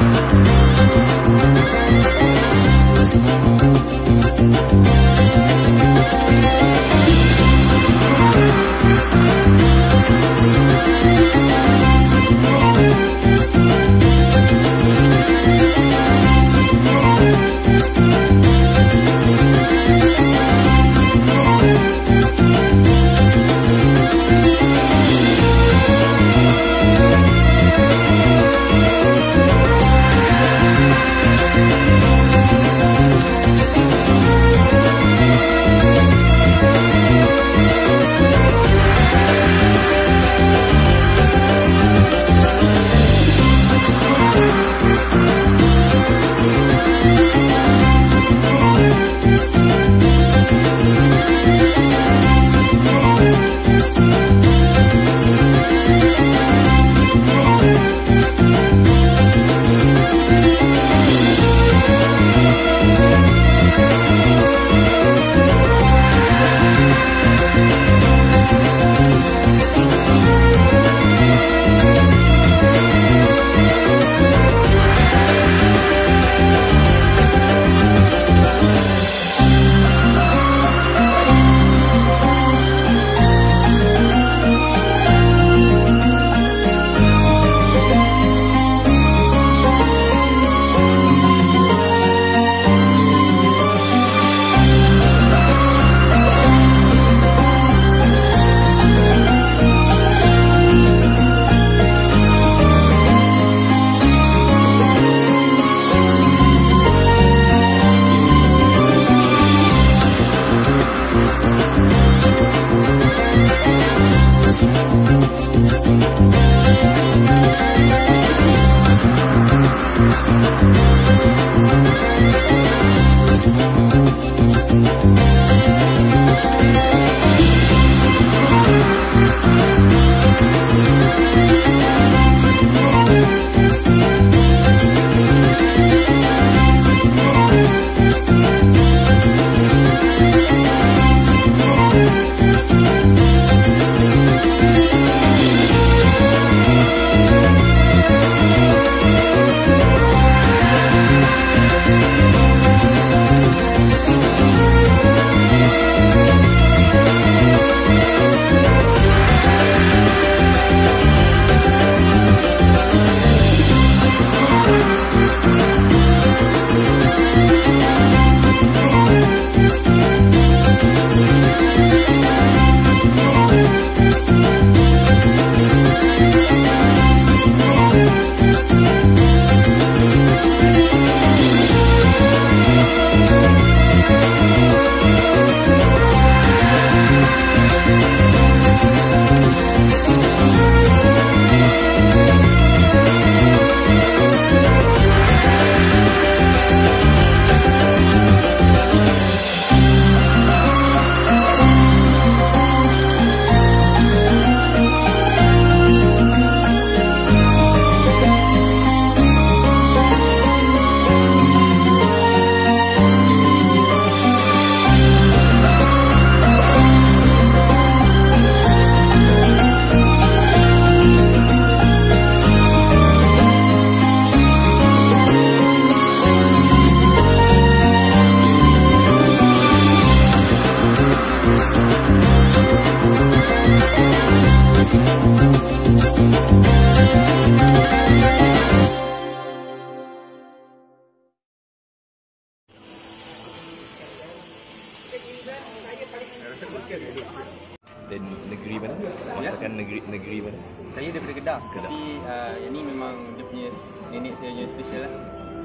Dan negeri mana? Masakan negeri mana? Saya daripada Kedah. Tapi yang ni memang dia punya nenek saya yang special lah.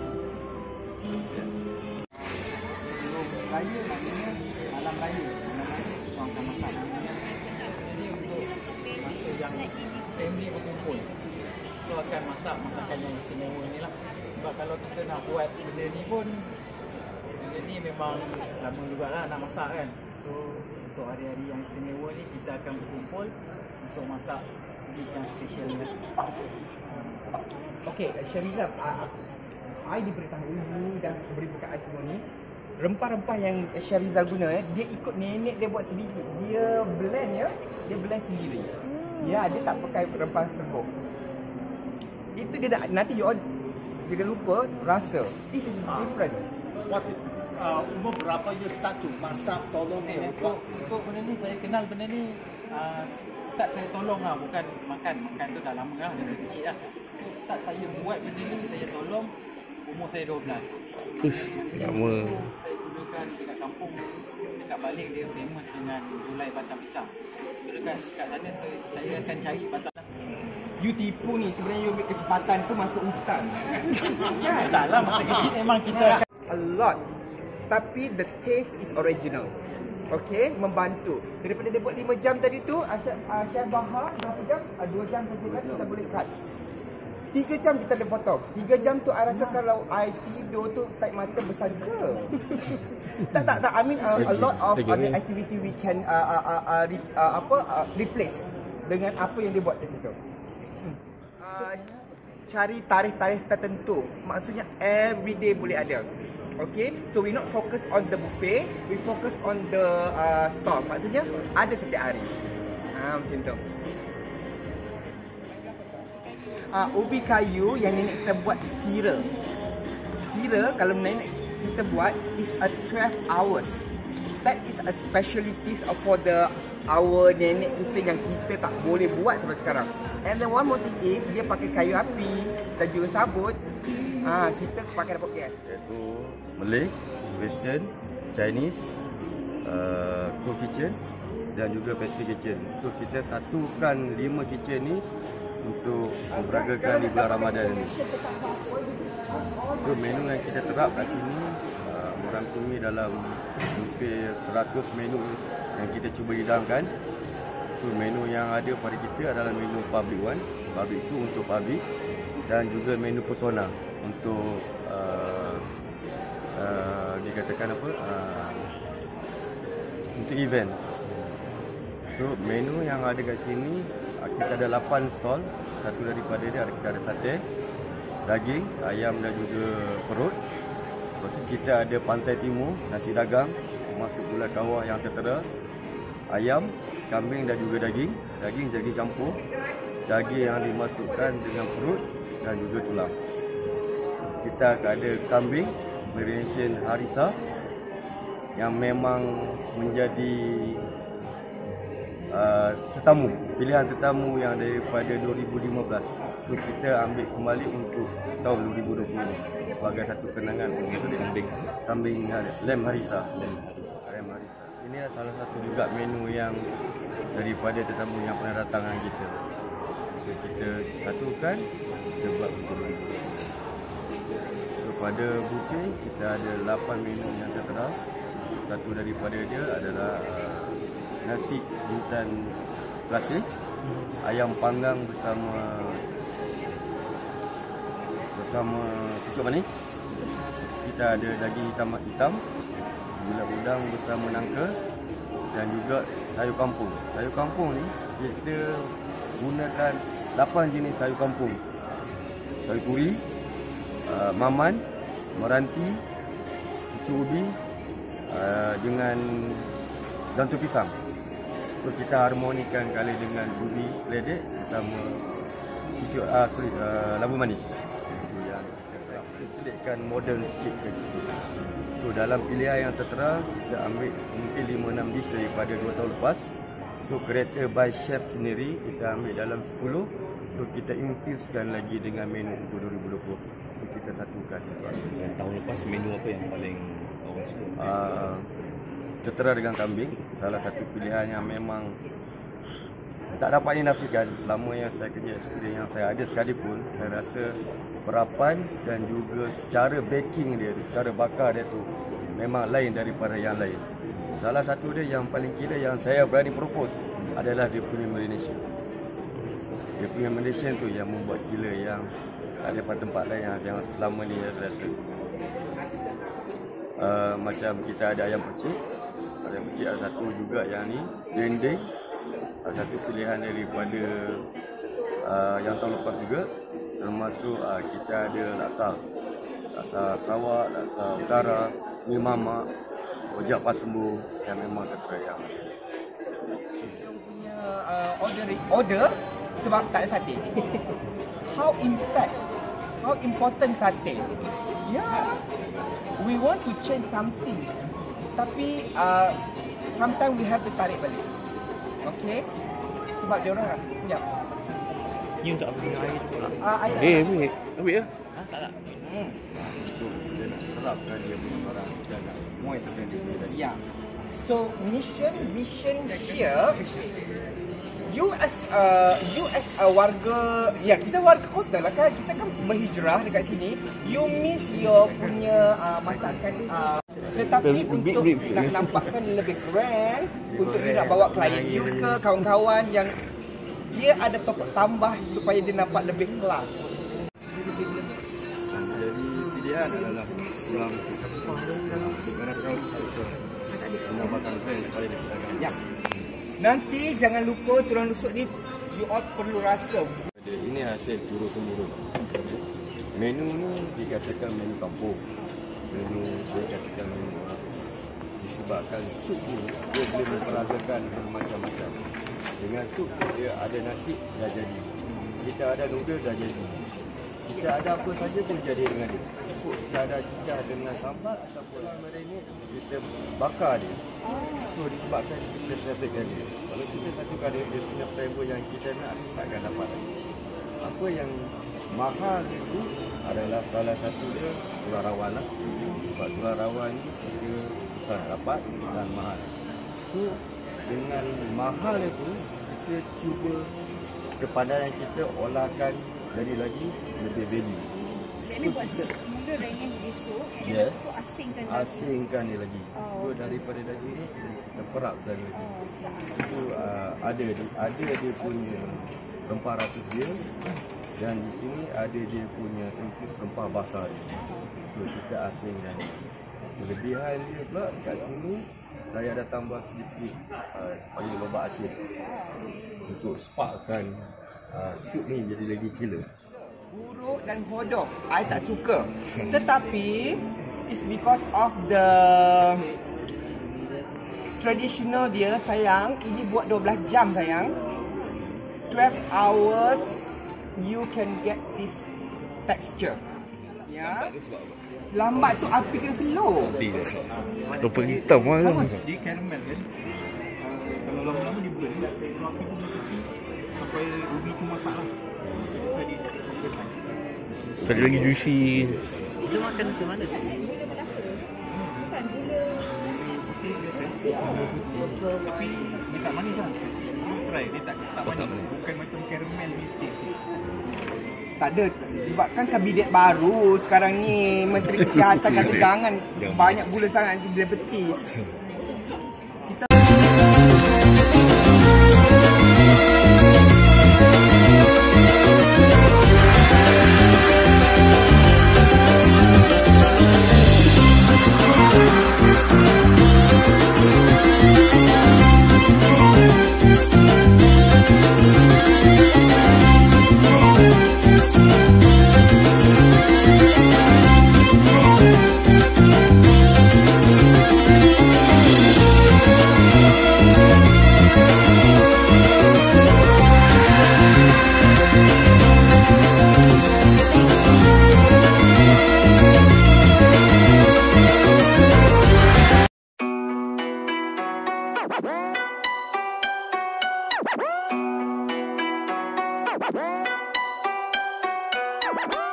Sebelum raya maknanya malam raya. Orang akan masak. Jadi untuk masa yang family berkumpul, so akan masak masakan yang istimewa ni lah. Sebab kalau kita nak buat benda ni pun, benda ni memang lama jugalah nak masak kan. So untuk hari-hari yang istimewa ni kita akan berkumpul untuk masak dish yang special ni. Okey, Syarizal, I diberitahu dan beri buka I semua ni, rempah-rempah yang Syarizal guna dia ikut nenek dia buat sendiri. Dia blend sendiri. Dia tak pakai rempah serbuk. Itu dia dah, nanti you all jangan lupa rasa. This is different. What umur berapa you start to masak tolong nenek buat? Untuk benda ni saya kenal benda ni start saya tolong lah, bukan makan tu dah lama lah, dari kecil lah. So start saya buat benda ni, saya tolong umur saya 12. Ush, lama. Saya gunakan dekat kampung, dekat balik dia famous dengan gulai batang pisang. So dekat sana saya akan cari batang. You tipu ni, sebenarnya you ambil kesempatan tu masuk hutan. Kan? Tak lah, masa kecil memang kita akan A lot. Tapi the taste is original. Okay, membantu. Daripada dia buat 5 jam tadi tu, Chef Bahar berapa jam? 2 jam saja kan kita boleh cut. 3 jam kita boleh potong. 3 jam tu I rasa kalau I tidur tu tarik mata bersangka. tak. I mean a lot of other activity we can replace dengan apa yang dia buat tadi tu. Cari tarikh-tarikh tertentu. Maksudnya everyday boleh ada. Okay, so we not focus on the buffet, we focus on the stall. Maksudnya ada setiap hari. Macam tu. Ubi kayu yang nenek kita buat sira. Sira kalau nenek kita buat is a 12 hours. That is a specialty for our nenek kita yang kita tak boleh buat sampai sekarang. And then one more thing is dia pakai kayu api dan juga sabut. Kita pakai dapur gas. Iaitu Malay, Western, Chinese, Cool Kitchen dan juga Pacific Kitchen. So kita satukan 5 kitchen ni untuk memperagakan di bulan Ramadan ni. So menu yang kita terap kat sini merangkumi dalam hampir 100 menu yang kita cuba hidangkan. So menu yang ada pada kita adalah menu public one, public tu untuk public, dan juga menu persona untuk dikatakan apa, untuk event. So menu yang ada kat sini kita ada 8 stall. Satu daripada dia kita ada sate, daging, ayam dan juga perut. Lepas tu kita ada pantai timur, nasi dagang, masuk gulai kawah yang tertera, ayam, kambing dan juga daging. Daging campur, daging yang dimasukkan dengan perut dan juga tulang. Kita akan ada kambing variation harisa yang memang menjadi pilihan tetamu yang daripada 2015. So kita ambil kembali untuk tahun 2020 sebagai satu kenangan untuk kambing lamb harisa. Ini adalah salah satu juga menu yang daripada tetamu yang pernah datang dengan kita. So kita satukan, kita buat untuk menu. So pada buffet kita ada 8 menu yang tertera. Satu daripada dia adalah nasi jintan selasih, ayam panggang bersama pucuk manis. Kita ada daging hitam, gula udang bersama nangka, dan juga sayur kampung. Sayur kampung ni kita gunakan 8 jenis sayur kampung. Sayur kuri, maman, meranti, pucuk ubi dengan jantung pisang. So kita harmonikan kali dengan ubi ledek bersama pucuk labu manis. Itu yang kita selitkan modern sikit ke situ. So dalam pilihan yang tertera kita ambil mungkin 5-6 dish daripada 2 tahun lepas. So kereta by chef sendiri kita ambil dalam 10. So kita infusekan lagi dengan menu untuk 2020. So kita satukan. Dan tahun lepas menu apa yang paling orang suka? Tertera dengan kambing, salah satu pilihan yang memang tak dapat dinafikan. Selama yang saya kerja, experience yang saya ada sekalipun, saya rasa perapan dan juga cara baking dia, cara bakar dia tu memang lain daripada yang lain. Salah satu dia yang paling kira yang saya berani propose adalah dia punya marination. Dia punya marination tu yang membuat gila, yang ada pada tempat lain yang selama ni saya rasa. Macam kita ada ayam percik. Ayam percik ada satu juga yang ni, dendeng. Ada satu pilihan daripada yang tahun lepas juga. Termasuk kita ada laksa Sarawak, laksa utara, mi mamak, rojak pasembu yang memang tertera yang order sebab tak ada sate. How how important satay. Yeah, we want to change something, tapi sometimes we have to tarik balik. Okay, sebab dia orang. Ya. Ni untuk apa minum air tu pula? Air. Ambil ya? Tak tak. So, kita nak serapkan dia punya barang dan nak moistkan dia punya daging. Yeah. So mission here, you as a warga, ya kita warga kota lah kan, kita kan berhijrah dekat sini. You miss your punya masakan, tetapi untuk nak nampakkan lebih keren, untuk you nak bawa klien you ke kawan-kawan yang dia ada topik tambah supaya dia nampak lebih kelas. Jadi pilihan adalah tulang rusuk. Kerana tulang rusuk itu menambahkan brand kepada kesedaran. Ya. Nanti jangan lupa tulang rusuk ni you all perlu rasa. Ini hasil turun-temurun. Menu ni dikatakan menu kampung. Menu dikatakan menu orang. Disebabkan sup ni dia boleh memperagakan bermacam-macam. Dengan sup dia ada nasi dah jadi. Kita ada noodle dah jadi. Kita ada apa saja pun jadi dengan dia. Cukup kita ada cicah dengan sambal ataupun marinade, kita bakar dia. So disebabkan kita separate dia. Kalau kita satukan dia, dia punya flavor yang kita nak takkan dapat lagi. Apa yang mahal itu adalah salah satu dia tulang rawan lah. Sebab tulang rawan ni kita susah nak dapat dan mahal. So dengan mahal itu kita cuba kepandaian kita olahkan jadi lagi lebih value. Ini buat mula daging esok, Yes. tu asingkan daging. Asingkan dia lagi. Oh, So daripada daging ni kita perapkan lagi. Oh, Itu ada dia punya rempah ratus dia dan di sini ada dia punya infus rempah basah dia. So kita asingkan. Kelebihan dia pula kat sini saya ada tambah sedikit panggil lobak asin untuk sparkkan sup ni jadi lagi killer. Buruk dan hodok, I tak suka. Tetapi it's because of the traditional dia sayang. Ini buat 12 jam sayang. 12 hours you can get this texture. Ya. Lambat tu api kena slow. Rupa hitam lah kan? Dia caramel kan. Kalau lama-lama dia burn, kalau api pun dia kecil sampai ubi tu masak lah. So dia Tadi lagi juicy. kita makan macam mana tu? Putih biasa. Tapi dia tak manis lah. Try, dia tak manis. Bukan macam caramel ni taste ni. Tak ada, sebab kan kabinet baru sekarang ni Menteri Kesihatan kata jangan banyak gula sangat nanti diabetes.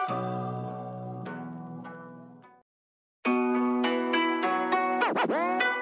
What?